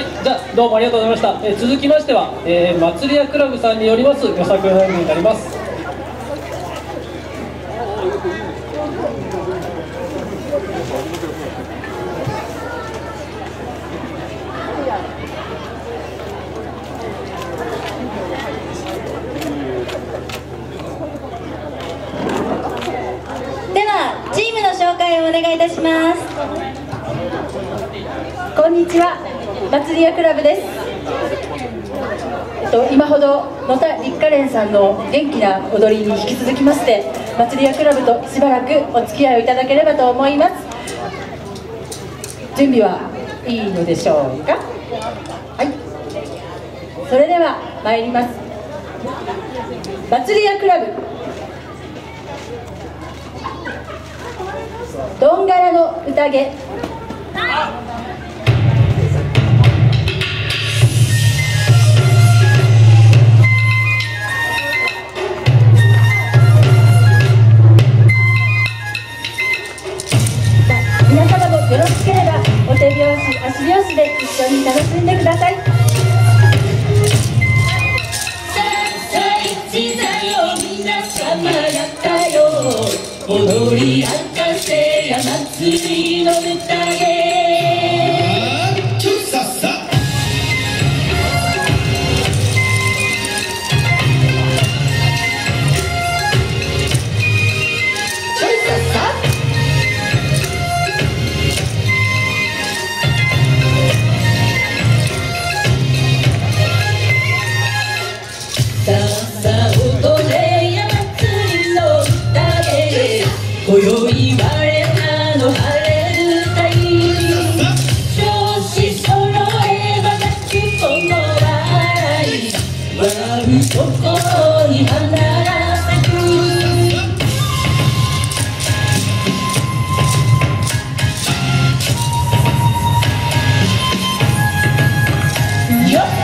はい、じゃあどうもありがとうございました。続きましては、祭り屋クラブさんによりますよさこいライブになります。 ではチームの紹介をお願いいたします。 こんにちは、祭り屋クラブです。今ほど野田立花蓮さんの元気な踊りに引き続きまして、祭り屋クラブとしばらくお付き合いをいただければと思います。準備はいいのでしょうか。はい、それでは参ります。祭り屋クラブどんがらの宴。皆様もよろしければお手拍子足拍子で一緒に楽しんでください。皆様方よ、踊り明かせや祭りの宴。今宵我らの晴れる太調子揃えば泣く子の笑い、笑う心に花が咲く。よっ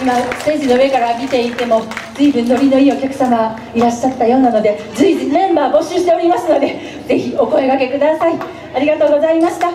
今ステージの上から見ていても随分ノリのいいお客様いらっしゃったようなので、随時メンバー募集しておりますので、ぜひお声掛けください。ありがとうございました。